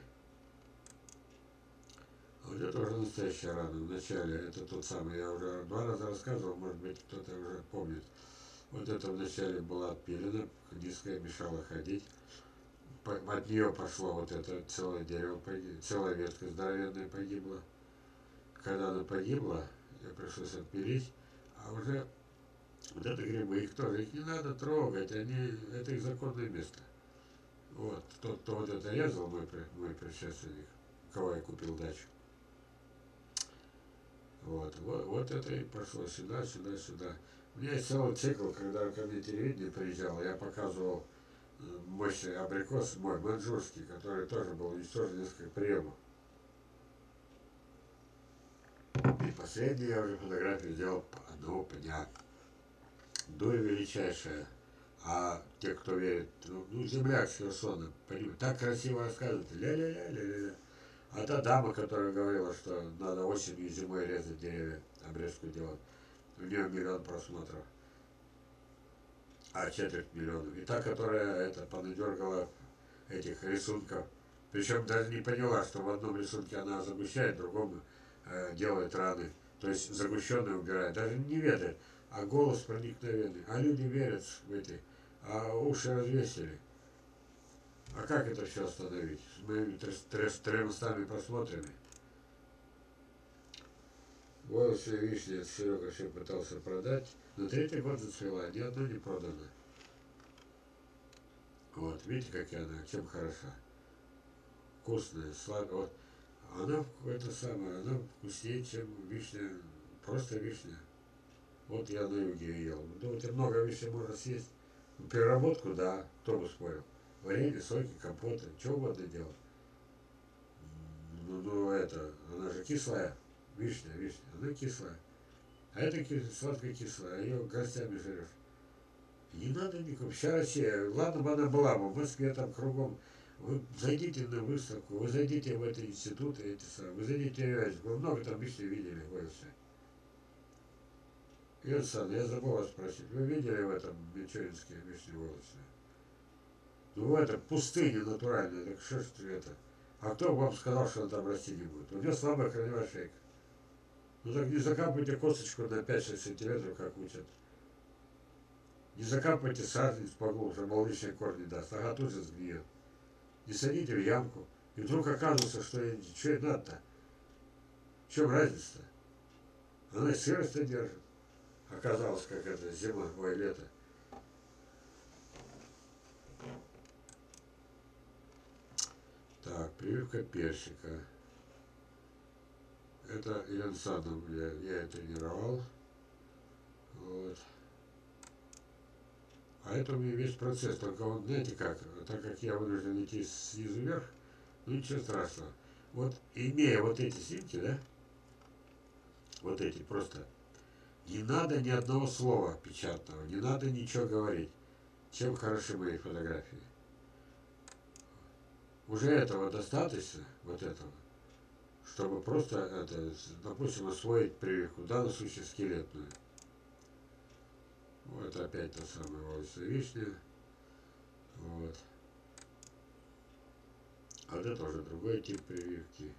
Вот это уже настоящая рана. Вначале это тот самый, я уже два раза рассказывал, может быть кто-то уже помнит. Вот это вначале была отпилена, низкая, мешала ходить. От нее пошло вот это целое дерево, целая ветка здоровенная погибла. Когда она погибла, я пришлось отпилить, а уже Вот это грибы, их тоже, их не надо трогать, они, это их законное место. Вот, тот, кто вот это резал, мой, мой предшественник, у кого я купил дачу. Вот, вот, вот это и прошло сюда, сюда, сюда. У меня есть целый цикл, когда ко мне телевидение приезжало, я показывал мощный абрикос мой, маньчжурский, который тоже был уничтожен несколько приемов. И последнюю я уже фотографию сделал одного пня. Дуя величайшая. А те, кто верит, ну, ну земляк с Херсона, понимаете, так красиво рассказывают, ля-ля-ля-ля-ля. А та дама, которая говорила, что надо осенью и зимой резать деревья, обрезку делать, у нее миллион просмотров, а четверть миллиона. И та, которая это понадергала этих рисунков, причем даже не поняла, что в одном рисунке она загущает, в другом э, делает раны, то есть загущенные убирает, даже не ведает, а голос проникновенный, а люди верят в эти, а уши развесили. А как это все остановить? С моими тремстами просмотрами. Волосы и вишни от Серега все пытался продать. Но третий год зацвела, ни одной не продано. Вот, видите, какая она, чем хороша. Вкусная, сладкая. Вот. Она, это самое, она вкуснее, чем вишня, просто вишня. Вот я на юге ел. Думаете, много вишни можно съесть? Переработку, да, кто бы спорил. Варенье, соки, компоты, что угодно делать. Ну, ну, это, она же кислая, вишня, вишня, она кислая. А это сладко-кислая, а ее горстями жрешь. Не надо никого. Вся Россия, ладно бы она была бы, в Москве там кругом. Вы зайдите на выставку, вы зайдите в эти институты, эти самые, вы зайдите в Вязик, вы много там вишни видели в Уэльсе. Юрий Александрович, я забыл вас спросить, вы видели в этом Мичуринске вишни в Уэльсе? Ну в это пустыня натуральная, так что ж это? А кто вам сказал, что он там расти не будет? У него слабая корневая шейка. Ну так не закапывайте косточку на пять-шесть сантиметров, как учат. Не закапывайте саженец поглубже, мол, лишние корни даст, ага, тут же сгниет. Не садите в ямку. И вдруг оказывается, что что это надо-то? В чем разница-то? Она и сырость держит. Оказалось, как это зима, ой, лето. Так, прививка персика. Это Елена Александровна, я, я тренировал. Вот. А это у меня весь процесс, только вот знаете как, так как я вынужден идти снизу вверх, ну ничего страшного. Вот имея вот эти снимки, да, вот эти просто, не надо ни одного слова печатного, не надо ничего говорить. Чем хороши мои фотографии. Уже этого достаточно, вот этого, чтобы просто, это, допустим, освоить прививку, в данном случае скелетную. Вот опять та самая волосная вишня. Вот. А вот это уже другой тип прививки.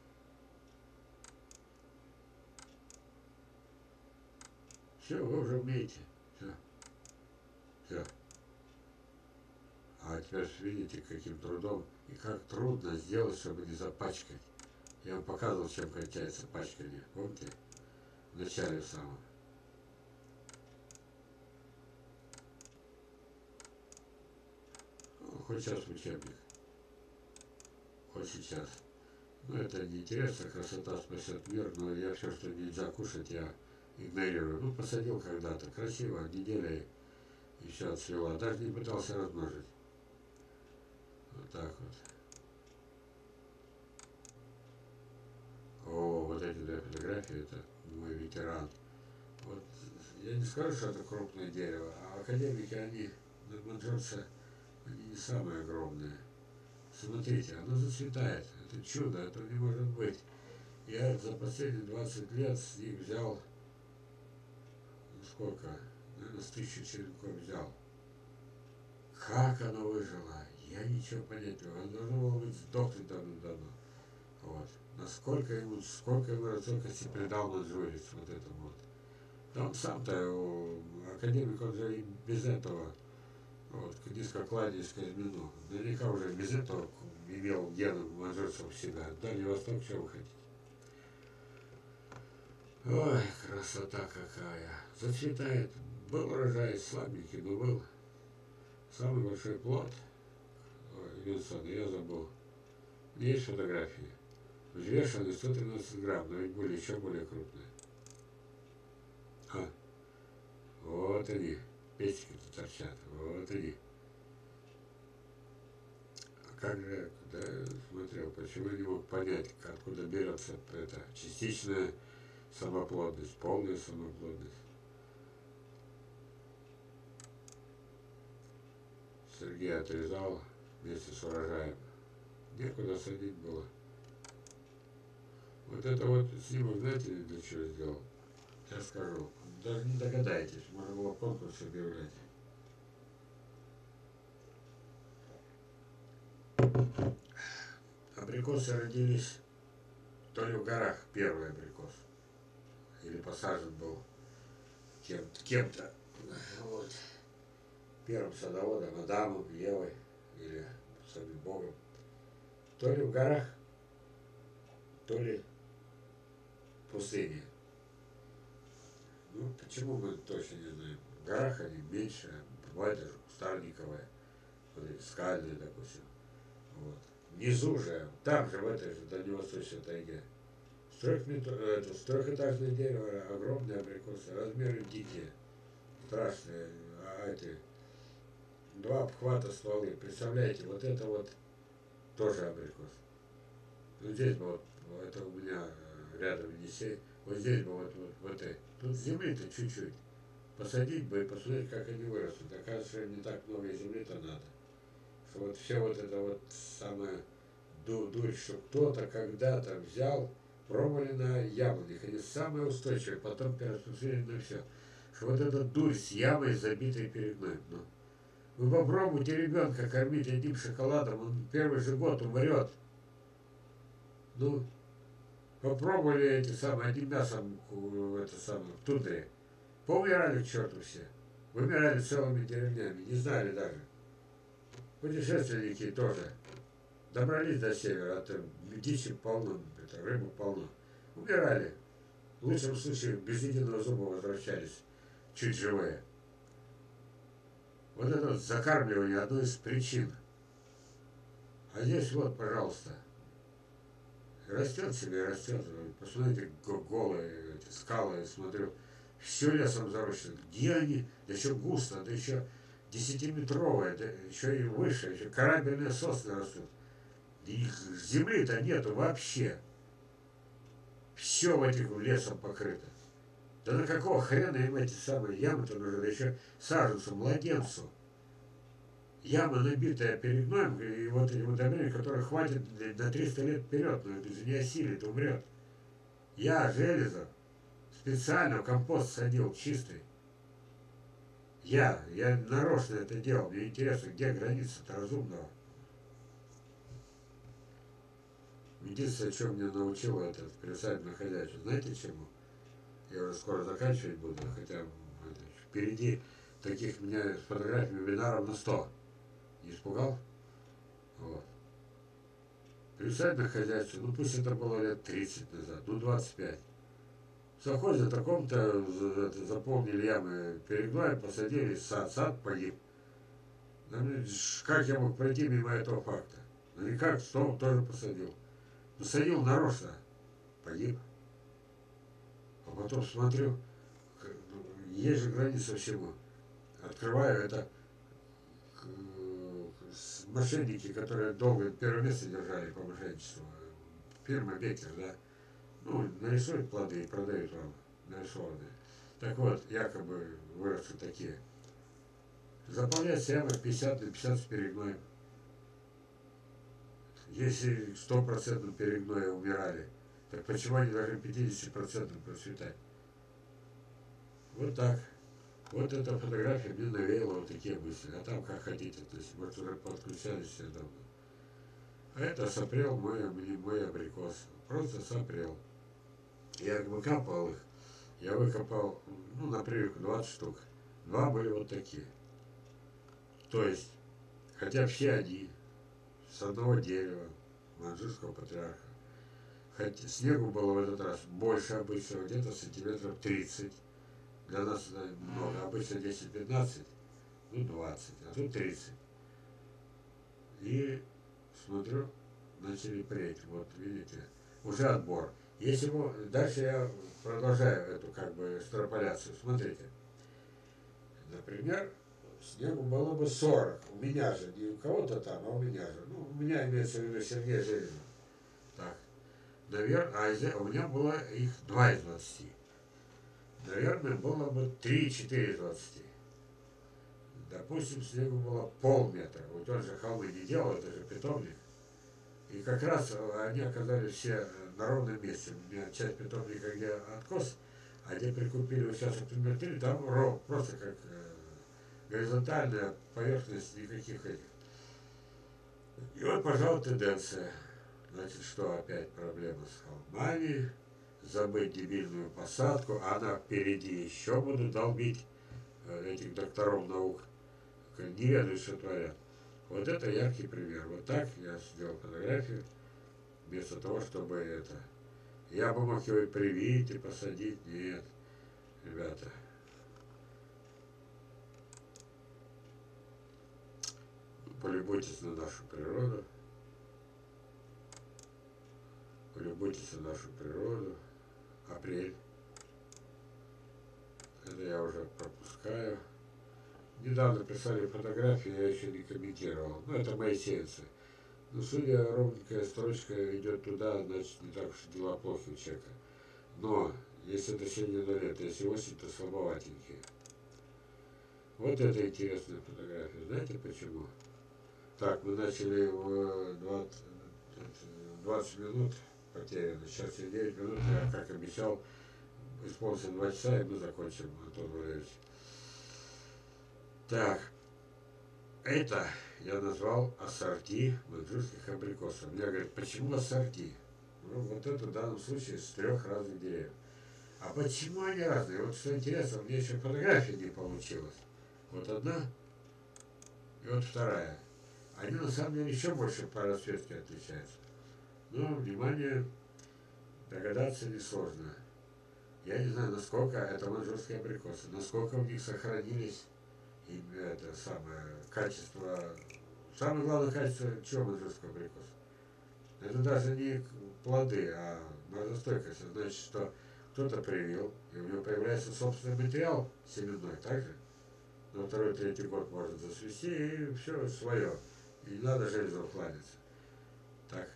Все, вы уже умеете. Все. Все. А теперь видите, каким трудом и как трудно сделать, чтобы не запачкать. Я вам показывал, чем кончается пачкание. Помните? В начале самого. Ну, хоть сейчас в учебник. Хоть сейчас. Ну, это неинтересно, красота спасет мир, но я все, что нельзя кушать, я игнорирую. Ну, посадил когда-то, красиво, неделя и все отцвела. Даже не пытался размножить. Вот так вот. О, вот эти две фотографии, это мой ветеран. Вот, я не скажу, что это крупное дерево, а академики, они, маньчжурцы, они не самые огромные. Смотрите, оно зацветает. Это чудо, это не может быть. Я за последние двадцать лет с них взял, ну сколько, наверное, с тысячи черенков взял. Как оно выжило, я ничего понять не могу. Оно должно было быть сдохнуть давно-давно. Вот. Насколько ему, сколько ему разцокости придал маньчжурец вот этому вот. Там сам-то академик, он же и без этого, вот, низкокладе Казьмину, наверняка уже без этого имел гены маньчжурцев всегда. Дальний Восток, что вы хотите? Ой, Красота какая. Зацветает. Был урожай слабенький, но был. Самый большой плод. Винсона, я забыл. Есть фотографии. Взвешенные сто тринадцать грамм, но ведь были еще более крупные. А, вот они. Печки-то торчат. Вот они. А как же, да, смотрел, почему не мог понять, откуда берется эта частичная самоплодность, полная самоплодность. Сергей отрезал вместе с урожаем. Некуда садить было. Вот это вот снимок, знаете, для чего сделал? Я скажу. Даже не догадаетесь, можно было конкурс объявлять. Абрикосы родились то ли в горах, первый абрикос. Или посажен был кем-то, кем-то. Вот. Первым садоводом, Адамом, Евой или самим Богом. То ли в горах, то ли в пустыне. Ну, почему мы точно не знаем. В горах они меньше, бывает даже кустарниковые, скальные, допустим. Вот. Внизу же, там же, в этой же дальневосточной тайге, с трехэтажное дерево, огромные абрикосы, размеры дикие, страшные, а эти два обхвата стволы. Представляете, вот это вот тоже абрикос. Ну здесь бы вот, это у меня рядом Енисей, вот здесь бы вот, вот, вот это. Тут земли-то чуть-чуть. Посадить бы и посмотреть, как они вырастут. Оказывается, не так много земли-то надо. Что вот все вот это вот самое дурь, что кто-то когда-то взял, пробовали на яблонях. Они самые устойчивые, потом пересмотрели на все. Что вот эта дурь с ямой, забитой перегноем. Ну, вы попробуйте ребенка кормить одним шоколадом, он первый же год умрет. Ну, попробовали эти самые, одним мясом, это самое, в тундре. Поумирали к черту все. Вымирали целыми деревнями, не знали даже. Путешественники тоже. Добрались до севера, а там дичи полно, это, рыбы полно. Умирали. В лучшем случае без единого зуба возвращались, чуть живые. Вот это вот закармливание одной из причин. А здесь вот, пожалуйста, растет себе, растет. Посмотрите, голые эти скалы, я смотрю, все лесом зарощено. Где они? Да еще густо, да еще десятиметровые, да еще и выше, еще корабельные сосны растут. И земли-то нету вообще. Все в этих лесом покрыто. Да на какого хрена им эти самые ямы-то нужны? Да еще саженцу, младенцу. Яма, набитая перегноем, и вот эти удобрения, которые хватит на триста лет вперед, но это же не осилит, умрет. Я железо специально в компост садил, чистый. Я, я нарочно это делал. Мне интересно, где граница-то разумного. Единственное, что меня научило это приусадебное хозяйство, знаете чему? Я уже скоро заканчивать буду, хотя это, впереди таких меня с фотографиями вебинаров на сто. Не испугал? Вот. Приусадебное хозяйство, ну пусть это было лет тридцать назад, ну двадцать пять. В совхозе на таком-то заполнили ямы перегноем, посадили сад, сад погиб. Как я мог пройти мимо этого факта? Ну никак, стол тоже посадил. Посадил нарочно, погиб. А потом смотрю, есть же граница всему. Открываю это мошенники, которые долго первое место держали по мошенничеству. Фирма Беккер, да. Ну, нарисуют плоды и продают вам нарисованные. Так вот, якобы вырастут такие. Заполняется яма пятьдесят на пятьдесят с перегноем. Если сто процентов перегноя умирали, так почему они должны пятьдесят процентов процветать? Вот так. Вот эта фотография мне навеяла вот такие мысли. А там как хотите, то есть, может, уже подключались все давно. А это сопрел мой, мой абрикос. Просто сопрел. Я выкапывал их. Я выкопал, ну, на прививку двадцать штук. Два были вот такие. То есть, хотя все они с одного дерева, маньчжурского патриарха. Хотя снегу было в этот раз больше обычного, где-то сантиметров тридцать. Для нас это много, обычно десять-пятнадцать, ну двадцать, а тут тридцать. И смотрю, начали преть, вот видите, уже отбор. Если мы, дальше я продолжаю эту как бы экстраполяцию, смотрите. Например, снегу было бы сорок, у меня же, не у кого-то там, а у меня же. Ну, у меня имеется в виду Сергея Жилина. Так, наверное, а у меня было их два из двадцати. Наверное, было бы три-четыре из двадцати. Допустим, снегу было полметра. Вот он же холмы не делал, это же питомник. И как раз они оказались все на ровном месте. У меня часть питомника, где откос, а где прикупили участок номер три, там ров, просто как э, горизонтальная поверхность, никаких этих. И вот, пожалуйста, тенденция. Значит, что опять проблема с холмами, забыть дебильную посадку, а она впереди еще будут долбить э, этих докторов наук, не ведают, что творят. Вот это яркий пример. Вот так я сделал фотографию, вместо того, чтобы это... Я бы мог его и привить, и посадить. Нет, ребята. Полюбуйтесь на нашу природу. Полюбуйтесь на нашу природу. Апрель. Это я уже пропускаю. Недавно прислали фотографии, я еще не комментировал. Ну, это мои сеянцы. Но судя, ровненькая строчка идет туда, значит, не так уж дела плохи у человека. Но, если это середина лета, если осень, то слабоватенькие. Вот это интересная фотография. Знаете почему? Так, мы начали в двадцать, двадцать минут потеряно. Сейчас девять минут, я, как обещал, исполнится два часа, и мы закончим, Антон Валерьевич. Так, это я назвал ассорти маньчжурских абрикосов. Мне говорят, почему ассорти? Ну, вот это в данном случае с трех разных деревьев. А почему они разные? Вот что интересно, у меня еще фотография не получилась. Вот одна и вот вторая. Они на самом деле еще больше по расцветке отличаются. Но, внимание, догадаться несложно. Я не знаю, насколько это маньчжурские абрикосы, насколько в них сохранились и это самое качество, самое главное качество чего маньчжурского абрикоса. Это даже не плоды, а морозостойкость. Это значит, что кто-то привил, и у него появляется собственный материал семенной, также. На второй, третий год может засвести, и все свое. И не надо железом кланяться. Так.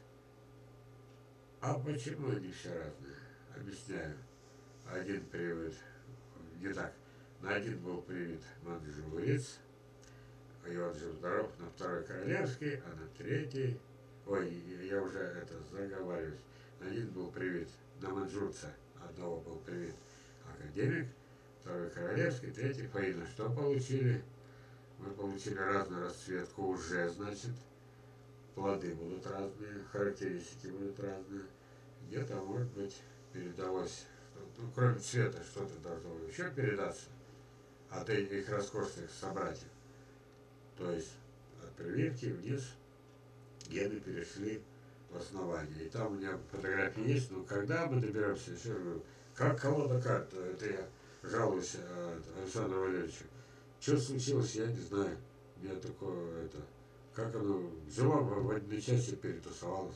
А почему они все разные? Объясняю. Один привит, не так. На один был привит маньчжурец, и он жил здоров, на второй королевский, а на третий, ой, я уже это заговариваюсь, на один был привит, на маньчжурца одного был привит академик, второй королевский, третий фаина. Что получили? Мы получили разную расцветку уже, значит, плоды будут разные, характеристики будут разные, где-то, может быть, передалось, ну, кроме цвета, что-то должно еще передаться от этих роскошных собратьев. То есть от прививки вниз гены перешли в основание. И там у меня фотографии есть, но когда мы доберемся, еще говорю, как колода карт, это я жалуюсь Александру Валерьевичу. Что случилось, я не знаю. У меня такое, это, как оно взяло в одной части перетасовалось.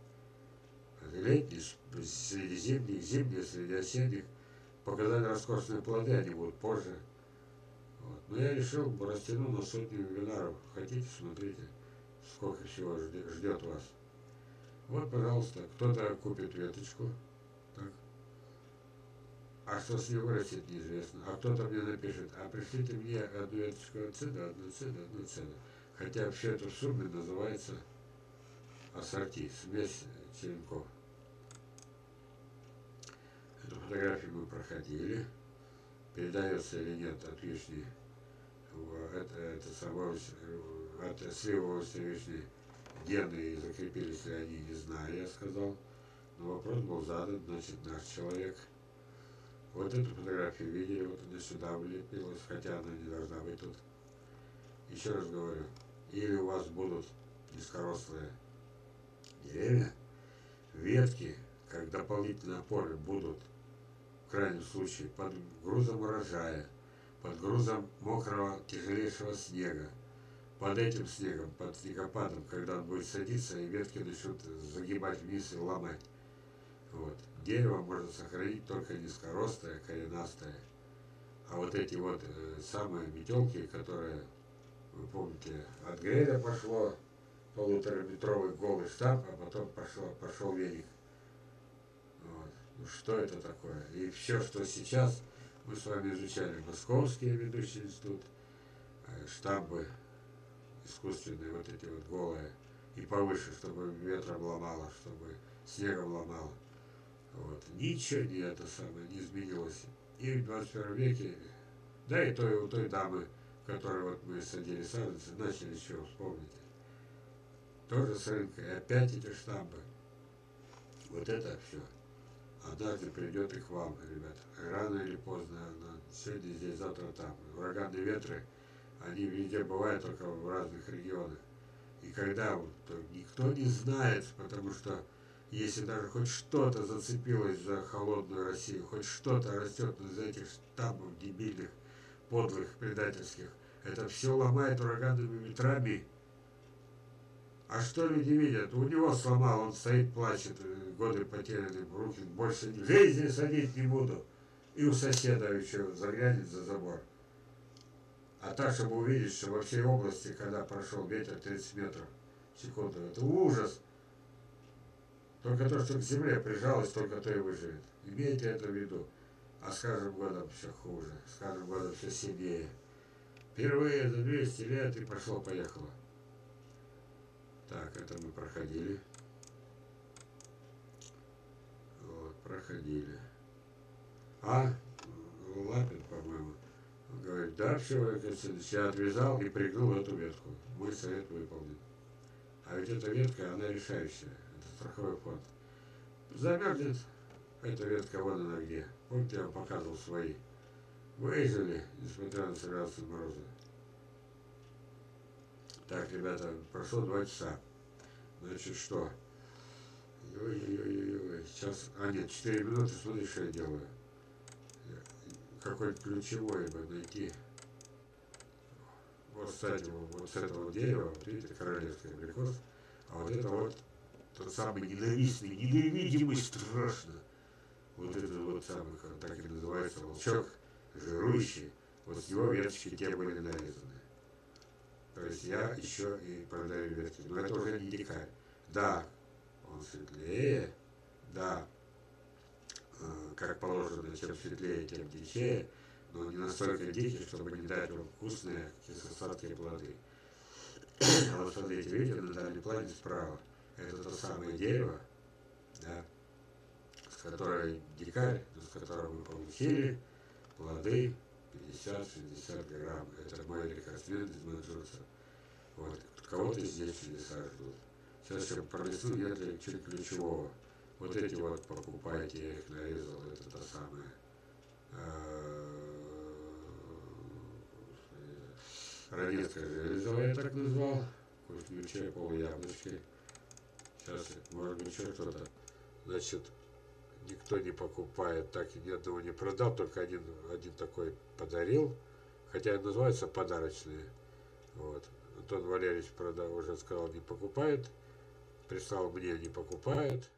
Летний, среди зимних, зимних, среди осенних. Показали роскошные плоды, они будут позже. Вот. Но я решил, растяну на сотню вебинаров. Хотите, смотрите, сколько всего ждет вас. Вот, пожалуйста, кто-то купит веточку. Так. А что с ней вырастет, неизвестно. А кто-то мне напишет, а пришлите мне одну веточку отсюда, одну отсюда, одну отсюда. Хотя все это в сумме называется ассорти, смесь черенков. Эту фотографию мы проходили. Передается или нет от вишни, это, это самое, от сливовой вишни гены и закрепились ли они, не знаю, я сказал. Но вопрос был задан, значит, наш человек. Вот эту фотографию видели, вот она сюда влепилась, хотя она не должна быть тут. Еще раз говорю, или у вас будут низкорослые деревья, ветки, как дополнительные опоры будут, в крайнем случае, под грузом урожая, под грузом мокрого тяжелейшего снега, под этим снегом, под снегопадом, когда он будет садиться, и ветки начнут загибать вниз и ломать. Вот. Дерево можно сохранить только низкорослое, коренастое. А вот эти вот э, самые метелки, которые, вы помните, от греля пошло полутораметровый голый штамп, а потом пошел, пошел веник. Вот. Ну, что это такое? И все, что сейчас мы с вами изучали, Московский ведущий институт, э, штампы искусственные, вот эти вот голые, и повыше, чтобы ветром ломало, чтобы снегом ломало. Вот. Ничего не это самое не изменилось. И в двадцать первом веке, да и той, у той дамы, которой вот мы садили саженцы, начали еще, вспомните. Тоже с рынка, и опять эти штампы. Вот это все. Однажды придет и к вам, ребят. Рано или поздно, сегодня здесь, завтра там. Ураганные ветры, они везде бывают, только в разных регионах. И когда вот, никто не знает, потому что если даже хоть что-то зацепилось за холодную Россию, хоть что-то растет из этих штампов дебильных, подлых, предательских, это все ломает ураганными ветрами. А что люди видят? У него сломал, он стоит, плачет, годы потеряны, руки больше не жизни садить не буду. И у соседа еще заглянет за забор. А так, чтобы увидеть, что во всей области, когда прошел ветер тридцать метров в секунду, это ужас. Только то, что к земле прижалось, только то и выживет. Имейте это в виду. А с каждым годом все хуже, с каждым годом все сильнее. Впервые за двести лет и пошло-поехало. Так, это мы проходили. Вот, проходили. А, Лапин, по-моему, говорит, да, все, я отвязал и пригнул эту ветку. Мой совет выполнен. А ведь эта ветка, она решающая. Это страховой фонд. Замерзнет эта ветка, вон она где. Помните, я вам показывал свои. Выжили, несмотря на градусов мороза. Так, ребята, прошло два часа. Значит, что? Ой-ой-ой-ой. Сейчас. А, нет, четыре минуты, смотри, что я делаю. Какой-то ключевой бы найти. Вот, кстати, вот с этого дерева, вот видите, королевский абрикос. А вот это вот тот самый ненавистный, ненавидимый страшно. Вот этот вот самый, так и называется, волчок, жирующий. Вот с него веточки те были нарезаны. То есть я еще и продаю ветки. Но это уже не дикарь. Да, он светлее, да, как положено, чем светлее, тем дичее, но не настолько дикий, чтобы не дать вам вкусные кисло-сладкие плоды. А вот смотрите, видите, на дальнем плане справа, это то самое дерево, да, с которой дикарь, с которого мы получили плоды пятьдесят-шестьдесят грамм. Это мой рекордсмен из Манчжурса. Вот. Кого-то здесь чудеса ждут. Сейчас я пронесу нет чуть ключевого. Вот эти вот покупайте, я их нарезал, это то самое. Ранецкая железовая, я так назвал. Вкуснючая, полуяблочки. Сейчас, может быть, еще что-то. Значит, никто не покупает, так и ни одного не продал, только один, один такой подарил. Хотя называется подарочные. Вот. Антон Валерьевич продал, уже сказал, не покупает. Прислал мне, не покупает.